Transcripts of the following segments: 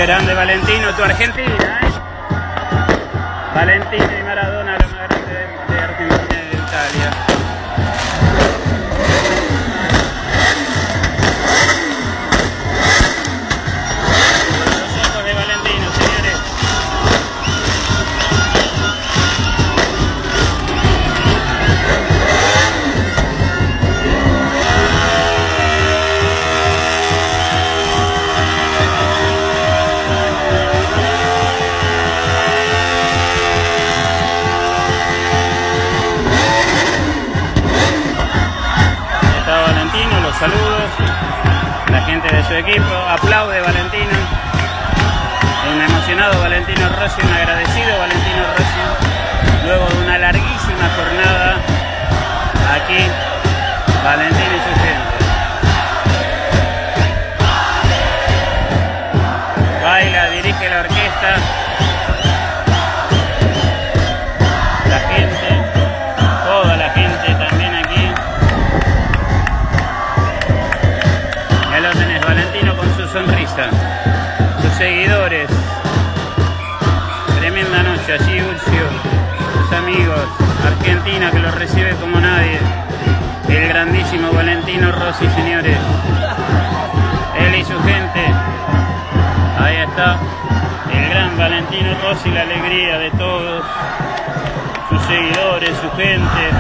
Grande Valentino, tu Argentina, ¿eh? Valentino y Maradona, lo más grande de Argentina y de Italia. Los ojos de Valentino, señores. Los saludos, la gente de su equipo, aplaude Valentino, un emocionado Valentino Rossi, un agradecido Valentino Rossi, luego de una larguísima jornada aquí, Valentino y su gente. Baila, dirige la orquesta, la gente, toda la gente también aquí. Valentino con su sonrisa, sus seguidores, tremenda noche allí, Urcio, sus amigos, Argentina que lo recibe como nadie, el grandísimo Valentino Rossi, señores, él y su gente, ahí está, el gran Valentino Rossi, la alegría de todos, sus seguidores, su gente.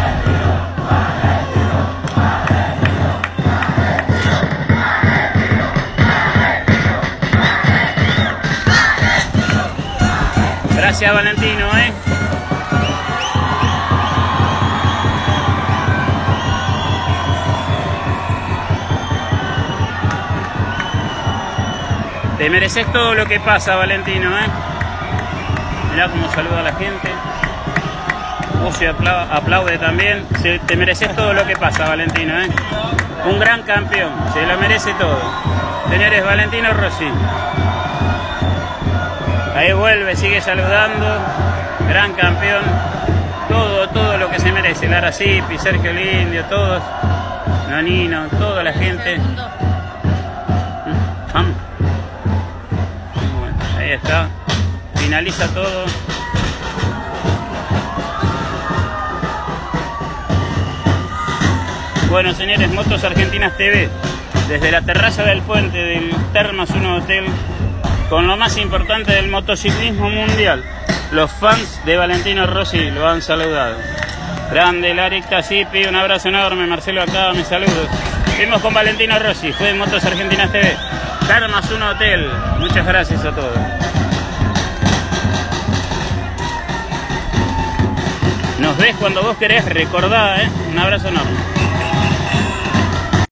Gracias Valentino, ¿eh? Te mereces todo lo que pasa, Valentino, ¿eh? Mirá cómo saluda a la gente. Ucio aplaude también. Te mereces todo lo que pasa, Valentino, ¿eh? Un gran campeón, se lo merece todo. Señores, Valentino Rossi. Ahí vuelve, sigue saludando, gran campeón, todo lo que se merece, Lara Zipi, Sergio el Indio, todos, Nonino, toda la gente. Vamos. Bueno, ahí está, finaliza todo. Bueno, señores, Motos Argentinas TV, desde la terraza del puente del Termas 1 Hotel, con lo más importante del motociclismo mundial. Los fans de Valentino Rossi lo han saludado. Grande, Laricta Zipi, un abrazo enorme. Marcelo acá, mis saludos. Fuimos con Valentino Rossi, fue en Motos Argentinas TV. Termas 1 Hotel, muchas gracias a todos. Nos ves cuando vos querés, recordá, un abrazo enorme.